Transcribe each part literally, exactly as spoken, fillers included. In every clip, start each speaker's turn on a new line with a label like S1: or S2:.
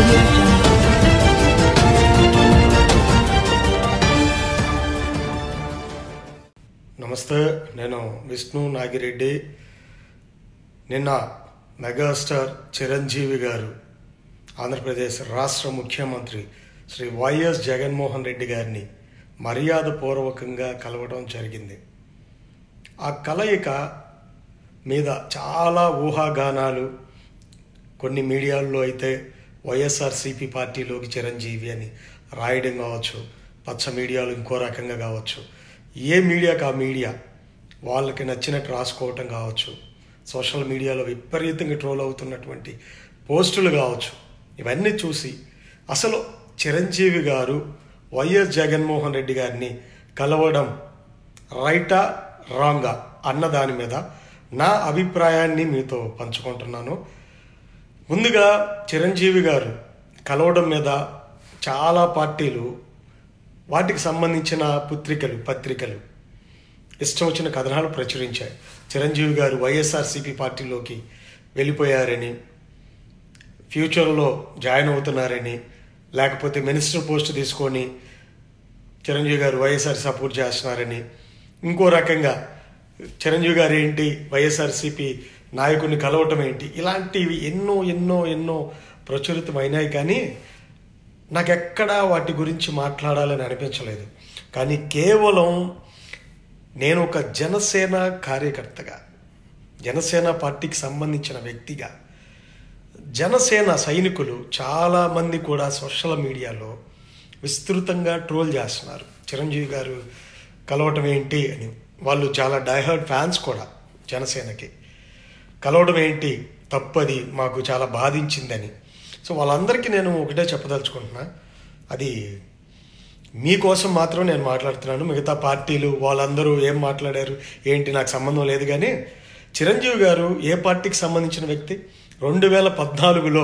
S1: audio jungle.
S2: నమస్తే, నేను విష్ణు నాగిరెడ్డి. నిన్న మెగాస్టార్ చిరంజీవి గారు ఆంధ్రప్రదేశ్ రాష్ట్ర ముఖ్యమంత్రి శ్రీ వైఎస్ జగన్మోహన్ రెడ్డి గారిని మర్యాదపూర్వకంగా కలవడం జరిగింది. ఆ కలయిక మీద చాలా ఊహాగానాలు, కొన్ని మీడియాల్లో అయితే వైఎస్ఆర్సీపీ పార్టీలోకి చిరంజీవి అని రాయడం కావచ్చు, పచ్చ మీడియాలు ఇంకో రకంగా కావచ్చు, ఏ మీడియాకి ఆ మీడియా వాళ్ళకి నచ్చినట్టు రాసుకోవటం కావచ్చు, సోషల్ మీడియాలో విపరీతంగా ట్రోల్ అవుతున్నటువంటి పోస్టులు కావచ్చు, ఇవన్నీ చూసి అసలు చిరంజీవి గారు వైఎస్ జగన్మోహన్ రెడ్డి గారిని కలవడం రైటా రాంగా అన్న దాని మీద నా అభిప్రాయాన్ని మీతో పంచుకుంటున్నాను. ముందుగా చిరంజీవి గారు కలవడం మీద చాలా పార్టీలు, వాటికి సంబంధించిన పుత్రికలు పత్రికలు ఇష్టం వచ్చిన కథనాలు ప్రచురించాయి. చిరంజీవి గారు వైఎస్ఆర్సీపీ పార్టీలోకి వెళ్ళిపోయారని, ఫ్యూచర్లో జాయిన్ అవుతున్నారని, లేకపోతే మినిస్టర్ పోస్ట్ తీసుకొని చిరంజీవి గారు వైఎస్ఆర్ సపోర్ట్ చేస్తున్నారని, ఇంకో రకంగా చిరంజీవి గారు ఏంటి వైఎస్ఆర్సీపీ నాయకుడిని కలవటం ఏంటి, ఇలాంటివి ఎన్నో ఎన్నో ఎన్నో ప్రచురితమైనాయి. కానీ నాకెక్కడా వాటి గురించి మాట్లాడాలని అనిపించలేదు. కానీ కేవలం నేను ఒక జనసేన కార్యకర్తగా, జనసేన పార్టీకి సంబంధించిన వ్యక్తిగా, జనసేన సైనికులు చాలామంది కూడా సోషల్ మీడియాలో విస్తృతంగా ట్రోల్ చేస్తున్నారు. చిరంజీవి గారు కలవటం ఏంటి అని, వాళ్ళు చాలా డైహర్డ్ ఫ్యాన్స్ కూడా జనసేనకి. కలవడం ఏంటి, తప్పది, మాకు చాలా బాధించిందని. సో వాళ్ళందరికీ నేను ఒకటే చెప్పదలుచుకుంటున్నా, అది మీకోసం మాత్రం నేను మాట్లాడుతున్నాను. మిగతా పార్టీలు వాళ్ళందరూ ఏం మాట్లాడారు ఏంటి నాకు సంబంధం లేదు. కానీ చిరంజీవి గారు ఏ పార్టీకి సంబంధించిన వ్యక్తి? రెండు వేల పద్నాలుగులో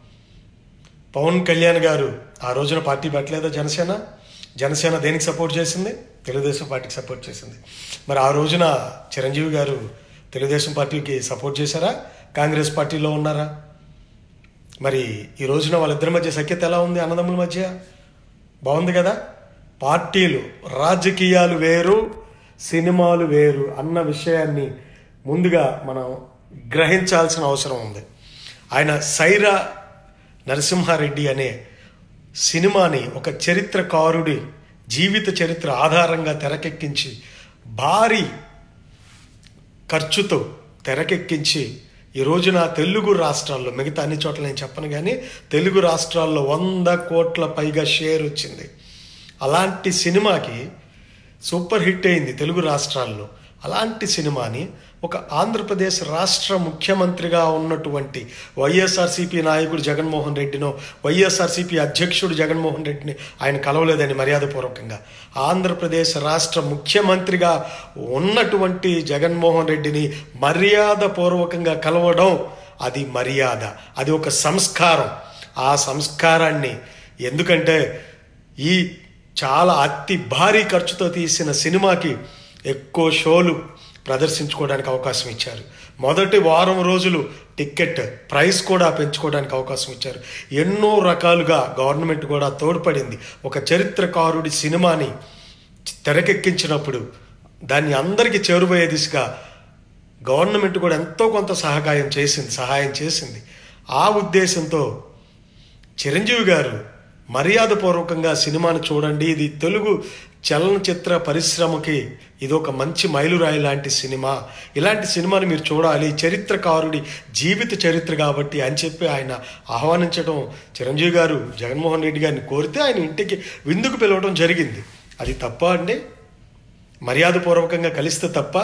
S2: పవన్ కళ్యాణ్ గారు ఆ రోజున పార్టీ పెట్టలేదా జనసేన? జనసేన దేనికి సపోర్ట్ చేసింది? తెలుగుదేశం పార్టీకి సపోర్ట్ చేసింది. మరి ఆ రోజున చిరంజీవి గారు తెలుగుదేశం పార్టీకి సపోర్ట్ చేశారా? కాంగ్రెస్ పార్టీలో ఉన్నారా? మరి ఈ రోజున వాళ్ళిద్దరి మధ్య సఖ్యత ఎలా ఉంది? అన్నదమ్ముల మధ్య బాగుంది కదా. పార్టీలు, రాజకీయాలు వేరు, సినిమాలు వేరు అన్న విషయాన్ని ముందుగా మనం గ్రహించాల్సిన అవసరం ఉంది. ఆయన సైరా నరసింహారెడ్డి అనే సినిమాని ఒక చరిత్రకారుడి జీవిత చరిత్ర ఆధారంగా తెరకెక్కించి, భారీ ఖర్చుతో తెరకెక్కించి ఈ రోజున తెలుగు రాష్ట్రాల్లో, మిగతా అన్ని చోట్ల నేను చెప్పను కానీ తెలుగు రాష్ట్రాల్లో వంద కోట్ల పైగా షేర్ వచ్చింది. అలాంటి సినిమాకి సూపర్ హిట్ అయింది తెలుగు రాష్ట్రాల్లో. అలాంటి సినిమాని ఒక ఆంధ్రప్రదేశ్ రాష్ట్ర ముఖ్యమంత్రిగా ఉన్నటువంటి వైఎస్ఆర్సీపీ నాయకుడు జగన్మోహన్ రెడ్డినో, వైఎస్ఆర్సీపీ అధ్యక్షుడు జగన్మోహన్ రెడ్డిని ఆయన కలవలేదని మర్యాదపూర్వకంగా, ఆంధ్రప్రదేశ్ రాష్ట్ర ముఖ్యమంత్రిగా ఉన్నటువంటి జగన్మోహన్ రెడ్డిని మర్యాదపూర్వకంగా కలవడం అది మర్యాద, అది ఒక సంస్కారం. ఆ సంస్కారాన్ని, ఎందుకంటే ఈ చాలా అతి భారీ ఖర్చుతో తీసిన సినిమాకి ఎక్కువ షోలు ప్రదర్శించుకోవడానికి అవకాశం ఇచ్చారు. మొదటి వారం రోజులు టికెట్ ప్రైస్ కూడా పెంచుకోవడానికి అవకాశం ఇచ్చారు. ఎన్నో రకాలుగా గవర్నమెంట్ కూడా తోడ్పడింది. ఒక చరిత్రకారుడి సినిమాని తెరకెక్కించినప్పుడు దాన్ని అందరికీ చేరువయ్యే దిశగా గవర్నమెంట్ కూడా ఎంతో కొంత సహకారం చేసింది సహాయం చేసింది. ఆ ఉద్దేశంతో చిరంజీవి గారు మర్యాదపూర్వకంగా సినిమాను చూడండి, ఇది తెలుగు చలనచిత్ర పరిశ్రమకి ఇది ఒక మంచి మైలురాయి లాంటి సినిమా, ఇలాంటి సినిమాని మీరు చూడాలి, చరిత్రకారుడి జీవిత చరిత్ర కాబట్టి అని చెప్పి ఆయన ఆహ్వానించడం, చిరంజీవి గారు జగన్మోహన్ రెడ్డి గారిని కోరితే ఆయన ఇంటికి విందుకు పిలవడం జరిగింది. అది తప్ప అండి? మర్యాదపూర్వకంగా కలిస్తే తప్ప?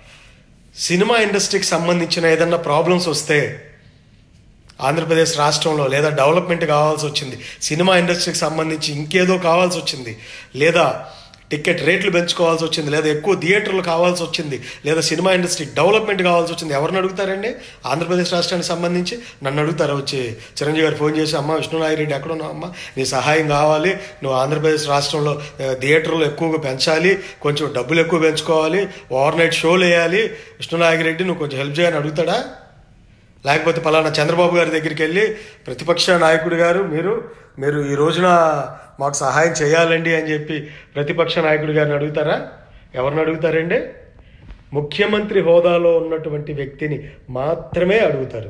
S2: సినిమా ఇండస్ట్రీకి సంబంధించిన ఏదన్నా ప్రాబ్లమ్స్ వస్తే ఆంధ్రప్రదేశ్ రాష్ట్రంలో, లేదా డెవలప్మెంట్ కావాల్సి వచ్చింది, సినిమా ఇండస్ట్రీకి సంబంధించి ఇంకేదో కావాల్సి వచ్చింది, లేదా టికెట్ రేట్లు పెంచుకోవాల్సి వచ్చింది, లేదా ఎక్కువ థియేటర్లు కావాల్సి వచ్చింది, లేదా సినిమా ఇండస్ట్రీ డెవలప్మెంట్ కావాల్సి వచ్చింది, ఎవరిని అడుగుతారండి? ఆంధ్రప్రదేశ్ రాష్ట్రానికి సంబంధించి నన్ను అడుగుతారా? వచ్చి చిరంజీవి గారు ఫోన్ చేసి, అమ్మ విష్ణునాగిరెడ్డి ఎక్కడ ఉన్నావు అమ్మ, నీ సహాయం కావాలి, నువ్వు ఆంధ్రప్రదేశ్ రాష్ట్రంలో థియేటర్లు ఎక్కువగా పెంచాలి, కొంచెం డబ్బులు ఎక్కువ పెంచుకోవాలి, ఓవర్ నైట్ షోలు వేయాలి, విష్ణునాగిరెడ్డి నువ్వు కొంచెం హెల్ప్ చేయని అడుగుతాడా? లేకపోతే పలానా చంద్రబాబు గారి దగ్గరికి వెళ్ళి ప్రతిపక్ష నాయకుడు గారు మీరు మీరు ఈ రోజున మాకు సహాయం చేయాలండి అని చెప్పి ప్రతిపక్ష నాయకుడు గారిని అడుగుతారా? ఎవరిని అడుగుతారండి? ముఖ్యమంత్రి హోదాలో ఉన్నటువంటి వ్యక్తిని మాత్రమే అడుగుతారు.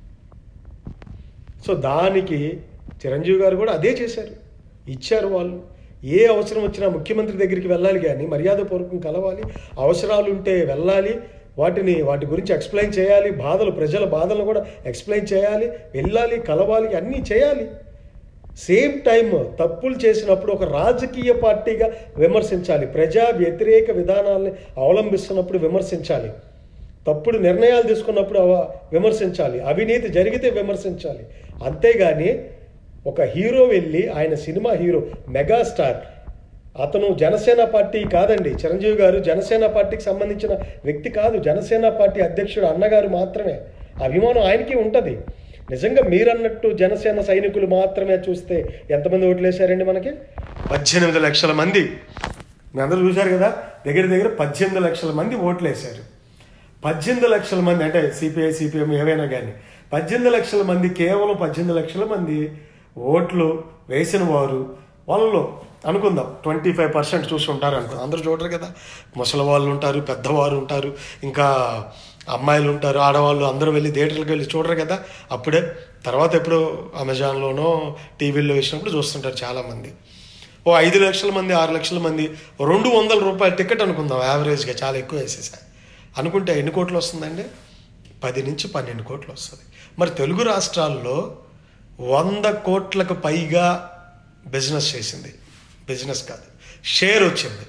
S2: సో దానికి చిరంజీవి గారు కూడా అదే చేశారు, ఇచ్చారు. వాళ్ళు ఏ అవసరం వచ్చినా ముఖ్యమంత్రి దగ్గరికి వెళ్ళాలి, కానీ మర్యాదపూర్వకం కలవాలి, అవసరాలు ఉంటే వెళ్ళాలి, వాటిని వాటి గురించి ఎక్స్ప్లెయిన్ చేయాలి, బాధలు ప్రజల బాధలను కూడా ఎక్స్ప్లెయిన్ చేయాలి, వెళ్ళాలి, కలవాలి, అన్నీ చేయాలి. సేమ్ టైం తప్పులు చేసినప్పుడు ఒక రాజకీయ పార్టీగా విమర్శించాలి, ప్రజా వ్యతిరేక విధానాలని అవలంబిస్తున్నప్పుడు విమర్శించాలి, తప్పుడు నిర్ణయాలు తీసుకున్నప్పుడు విమర్శించాలి, అవినీతి జరిగితే విమర్శించాలి. అంతేగాని ఒక హీరో వెళ్ళి, ఆయన సినిమా హీరో మెగాస్టార్, అతను జనసేన పార్టీ కాదండి, చిరంజీవి గారు జనసేన పార్టీకి సంబంధించిన వ్యక్తి కాదు, జనసేన పార్టీ అధ్యక్షుడు అన్నగారు మాత్రమే. అభిమానం ఆయనకి ఉంటుంది. నిజంగా మీరన్నట్టు జనసేన సైనికులు మాత్రమే చూస్తే ఎంతమంది ఓట్లేశారండి? మనకి పద్దెనిమిది లక్షల మంది. మీ అందరూ చూశారు కదా, దగ్గర దగ్గర పద్దెనిమిది లక్షల మంది ఓట్లేశారు. పద్దెనిమిది లక్షల మంది అంటే సిపిఐ సిపిఎం ఏవైనా కానీ పద్దెనిమిది లక్షల మంది, కేవలం పద్దెనిమిది లక్షల మంది ఓట్లు వేసిన వారు, వాళ్ళలో అనుకుందాం ట్వంటీ ఫైవ్ పర్సెంట్ చూసి ఉంటారు అనుకో. అందరూ చూడరు కదా, ముసలి వాళ్ళు ఉంటారు, పెద్దవారు ఉంటారు, ఇంకా అమ్మాయిలు ఉంటారు, ఆడవాళ్ళు అందరూ వెళ్ళి థియేటర్లకు వెళ్ళి చూడరు కదా. అప్పుడే తర్వాత ఎప్పుడో అమెజాన్లోనో టీవీల్లో వేసినప్పుడు చూస్తుంటారు చాలామంది. ఓ ఐదు లక్షల మంది, ఆరు లక్షల మంది, రెండు వందల రూపాయల టికెట్ అనుకుందాం యావరేజ్గా, చాలా ఎక్కువ వేసేసా అనుకుంటే ఎన్ని కోట్లు వస్తుందండి? పది నుంచి పన్నెండు కోట్లు వస్తుంది. మరి తెలుగు రాష్ట్రాల్లో వంద కోట్లకు పైగా బిజినెస్ చేసింది, బిజినెస్ కాదు షేర్ వచ్చింది.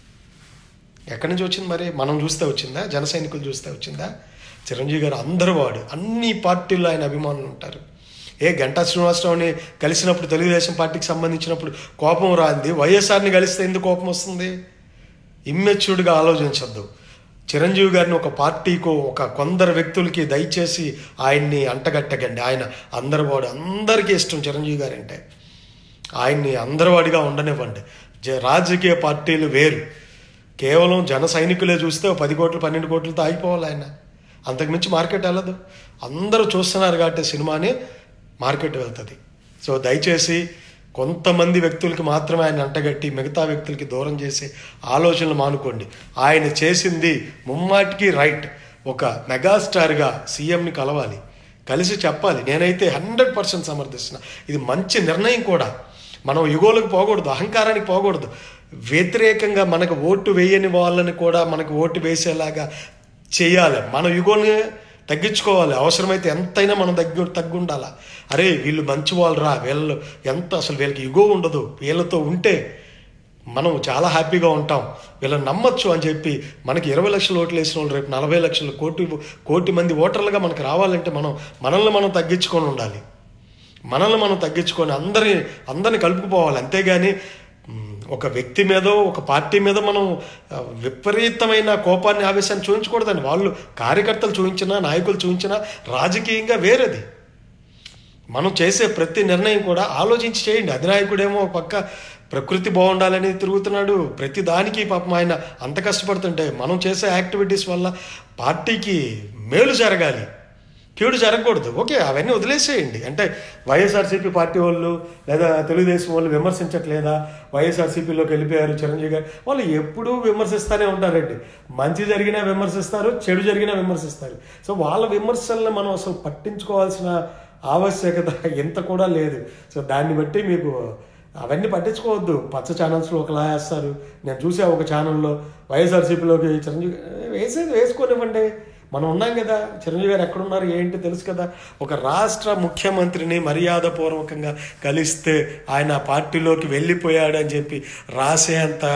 S2: ఎక్కడి నుంచి వచ్చింది? మరి మనం చూస్తే వచ్చిందా? జన సైనికులు చూస్తే వచ్చిందా? చిరంజీవి గారు అందరూ వాడు, అన్ని పార్టీల్లో ఆయన అభిమానులు ఉంటారు. ఏ గంటా శ్రీనివాసరావుని కలిసినప్పుడు తెలుగుదేశం పార్టీకి సంబంధించినప్పుడు కోపం రాంది, వైఎస్ఆర్ని కలిస్తే ఎందుకు కోపం వస్తుంది? ఇమ్మెచ్యూర్డ్గా ఆలోచించద్దు. చిరంజీవి గారిని ఒక పార్టీకో ఒక కొందరు వ్యక్తులకి దయచేసి ఆయన్ని అంటగట్టకండి. ఆయన అందరి వాడు, అందరికీ ఇష్టం చిరంజీవి గారు అంటే. ఆయన్ని అందరివాడిగా ఉండనివ్వండి. రాజకీయ పార్టీలు వేరు, కేవలం జన సైనికులే చూస్తే పది కోట్లు పన్నెండు కోట్లతో ఆగిపోవాలి. ఆయన అంతకుమించి మార్కెట్ వెళ్ళదు. అందరూ చూస్తున్నారు కాబట్టి సినిమాని మార్కెట్ వెళ్తుంది. సో దయచేసి కొంతమంది వ్యక్తులకి మాత్రమే ఆయన అంటగట్టి మిగతా వ్యక్తులకి దూరం చేసే ఆలోచనలు మానుకోండి. ఆయన చేసింది ముమ్మాటికి రైట్. ఒక మెగాస్టార్గా సీఎంని కలవాలి, కలిసి చెప్పాలి. నేనైతే హండ్రెడ్ పర్సెంట్ సమర్థిస్తున్నా. ఇది మంచి నిర్ణయం కూడా. మనం యుగోలకు పోకూడదు, అహంకారానికి పోకూడదు. వ్యతిరేకంగా మనకు ఓటు వేయని వాళ్ళని కూడా మనకు ఓటు వేసేలాగా చేయాలి. మన యుగోని తగ్గించుకోవాలి. అవసరమైతే ఎంతైనా మనం తగ్గి తగ్గుండాలా. అరే వీళ్ళు మంచి వాళ్ళు రా, వీళ్ళు ఎంత అసలు వీళ్ళకి యుగో ఉండదు, వీళ్ళతో ఉంటే మనం చాలా హ్యాపీగా ఉంటాం, వీళ్ళని నమ్మచ్చు అని చెప్పి మనకి ఇరవై లక్షలు ఓట్లు వేసిన వాళ్ళు రేపు నలభై లక్షలు కోటి కోటి మంది ఓటర్లుగా మనకు రావాలంటే మనం మనల్ని మనం తగ్గించుకొని ఉండాలి. మనల్ని మనం తగ్గించుకొని అందరి అందరిని కలుపుకుపోవాలి. అంతేగాని ఒక వ్యక్తి మీదో ఒక పార్టీ మీద మనం విపరీతమైన కోపాన్ని ఆవేశాన్ని చూపించకూడదండి. వాళ్ళు కార్యకర్తలు చూపించినా నాయకులు చూపించినా రాజకీయంగా వేరేది. మనం చేసే ప్రతి నిర్ణయం కూడా ఆలోచించి చేయండి. అధినాయకుడేమో పక్క ప్రకృతి బాగుండాలని తిరుగుతున్నాడు, ప్రతి దానికి పాపం ఆయన అంత కష్టపడుతుంటే మనం చేసే యాక్టివిటీస్ వల్ల పార్టీకి మేలు జరగాలి, కీడు జరగకూడదు. ఓకే, అవన్నీ వదిలేసేయండి. అంటే వైఎస్ఆర్సీపీ పార్టీ వాళ్ళు లేదా తెలుగుదేశం వాళ్ళు విమర్శించట్లేదా? వైఎస్ఆర్సీపీలోకి వెళ్ళిపోయారు చిరంజీవి గారు, వాళ్ళు ఎప్పుడూ విమర్శిస్తూనే ఉంటారండి. మంచి జరిగినా విమర్శిస్తారు, చెడు జరిగినా విమర్శిస్తారు. సో వాళ్ళ విమర్శలను మనం అసలు పట్టించుకోవాల్సిన ఆవశ్యకత ఎంత కూడా లేదు. సో దాన్ని బట్టి మీకు అవన్నీ పట్టించుకోవద్దు. పచ్చ ఛానల్స్లో ఒకలా వేస్తారు. నేను చూసా ఒక ఛానల్లో వైఎస్ఆర్సీపీలోకి చిరంజీవి వేసేది వేసుకోనివ్వండి, మనం ఉన్నాం కదా. చిరంజీవి గారు ఎక్కడున్నారు ఏంటి తెలుసు కదా. ఒక రాష్ట్ర ముఖ్యమంత్రిని మర్యాదపూర్వకంగా కలిస్తే ఆయన పార్టీలోకి వెళ్ళిపోయాడు అని చెప్పి రాసేంత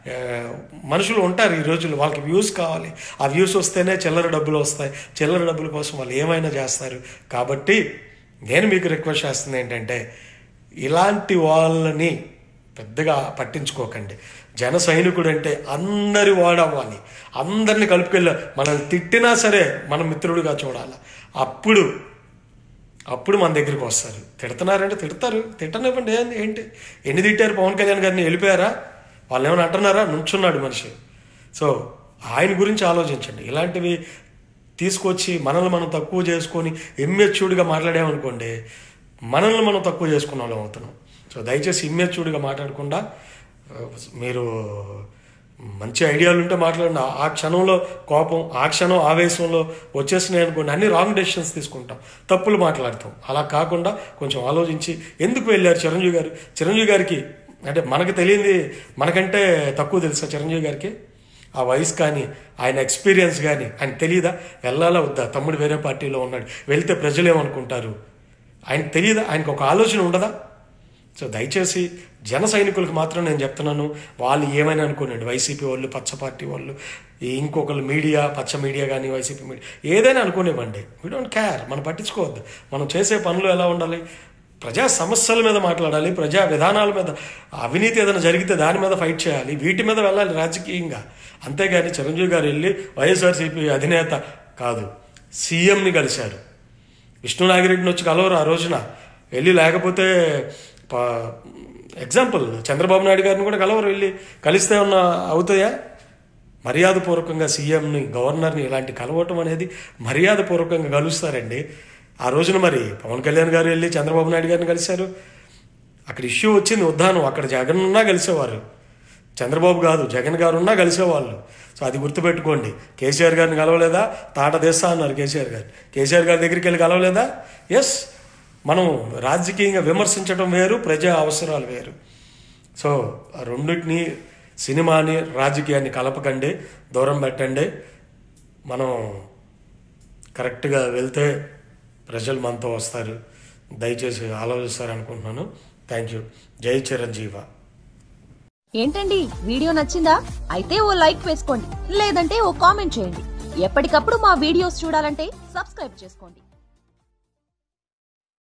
S2: మనుషులు ఉంటారు ఈ రోజుల్లో. వాళ్ళకి వ్యూస్ కావాలి, ఆ వ్యూస్ వస్తేనే చిల్లర డబ్బులు వస్తాయి. చిల్లర డబ్బుల కోసం వాళ్ళు ఏమైనా చేస్తారు. కాబట్టి నేను మీకు రిక్వెస్ట్ చేస్తుంది ఏంటంటే ఇలాంటి వాళ్ళని పెద్దగా పట్టించుకోకండి. జన సైనికుడు అంటే అందరి వాడవ్వాలి, అందరిని కలుపుకెళ్ళ. మనల్ని తిట్టినా సరే మన మిత్రుడిగా చూడాలి. అప్పుడు అప్పుడు మన దగ్గరికి వస్తారు. తిడుతున్నారంటే తిడతారు, తిట్టనివ్వండి. ఏంటి ఏంటి ఎన్ని తిట్టారు పవన్ కళ్యాణ్ గారిని? వెళ్ళిపోయారా? వాళ్ళు ఏమైనా అంటున్నారా? నుంచున్నాడు మనిషి. సో ఆయన గురించి ఆలోచించండి. ఇలాంటివి తీసుకొచ్చి మనల్ని మనం తక్కువ చేసుకొని ఇమ్మెచ్యూర్డ్గా మాట్లాడామనుకోండి, మనల్ని మనం తక్కువ చేసుకున్న వాళ్ళం అవుతున్నాం. సో దయచేసి ఇమ్మెచ్యూర్డ్గా మాట్లాడకుండా మీరు మంచి ఐడియాలు ఉంటే మాట్లాడండి. ఆ క్షణంలో కోపం, ఆ క్షణం ఆవేశంలో వచ్చేసినాయి అనుకోండి, అన్ని రాంగ్ డెసిషన్స్ తీసుకుంటాం, తప్పులు మాట్లాడతాం. అలా కాకుండా కొంచెం ఆలోచించి ఎందుకు వెళ్ళారు చిరంజీవి గారు. చిరంజీవి గారికి అంటే మనకు తెలియంది మనకంటే తక్కువ తెలుసా చిరంజీవి గారికి? ఆ వయసు కానీ ఆయన ఎక్స్పీరియన్స్ కానీ ఆయన తెలియదా? వెళ్ళాలా వద్దా? తమ్ముడు వేరే పార్టీలో ఉన్నాడు, వెళ్తే ప్రజలు ఏమనుకుంటారు ఆయనకు తెలియదా? ఆయనకు ఒక ఆలోచన ఉండదా? సో దయచేసి జన సైనికులకు మాత్రం నేను చెప్తున్నాను, వాళ్ళు ఏమైనా అనుకోనండి, వైసీపీ వాళ్ళు, పచ్చ పార్టీ వాళ్ళు, ఇంకొకళ్ళు మీడియా, పచ్చ మీడియా కానీ వైసీపీ మీడియా ఏదైనా అనుకోనివ్వండి, వీ డోంట్ కేర్, మనం పట్టించుకోవద్దు. మనం చేసే పనులు ఎలా ఉండాలి? ప్రజా సమస్యల మీద మాట్లాడాలి, ప్రజా విధానాల మీద, అవినీతి ఏదైనా జరిగితే దాని మీద ఫైట్ చేయాలి, వీటి మీద వెళ్ళాలి రాజకీయంగా. అంతేగాని చిరంజీవి గారు వెళ్ళి వైఎస్ఆర్సీపీ అధినేత కాదు సీఎంని కలిశారు. విష్ణు నాగిరెడ్డిని వచ్చి కలవరు ఆ రోజున వెళ్ళి, లేకపోతే ఎగ్జాంపుల్ చంద్రబాబు నాయుడు గారిని కూడా కలవరు, వెళ్ళి కలిస్తే ఉన్న అవుతాయా? మర్యాదపూర్వకంగా సీఎంని, గవర్నర్ని ఇలాంటి కలవటం అనేది మర్యాదపూర్వకంగా కలుస్తారండి. ఆ రోజున మరి పవన్ కళ్యాణ్ గారు వెళ్ళి చంద్రబాబు నాయుడు గారిని కలిశారు, అక్కడ ఇష్యూ వచ్చింది ఉద్దానం, అక్కడ జగన్ ఉన్నా కలిసేవారు, చంద్రబాబు కాదు జగన్ గారు ఉన్నా కలిసేవాళ్ళు. సో అది గుర్తుపెట్టుకోండి. కేసీఆర్ గారిని కలవలేదా? తాట దేశా అన్నారు కేసీఆర్ గారు, కేసీఆర్ గారి దగ్గరికి వెళ్ళి కలవలేదా? ఎస్, మనం రాజకీయంగా విమర్శించడం వేరు, ప్రజా అవసరాలు వేరు. సో ఆ రెండింటిని, సినిమాని రాజకీయాన్ని కలపకండి, దూరం పెట్టండి. మనం కరెక్ట్గా వెళ్తే ప్రజలు మనతో వస్తారు. దయచేసి ఆలోచిస్తారు అనుకుంటున్నాను. Thank you. జై చిరంజీవ.
S1: ఏంటండి వీడియో నచ్చిందా? అయితే ఓ లైక్ వేసుకోండి, లేదంటే ఓ కామెంట్ చేయండి. ఎప్పటికప్పుడు మా వీడియోస్ చూడాలంటే సబ్స్క్రైబ్ చేసుకోండి.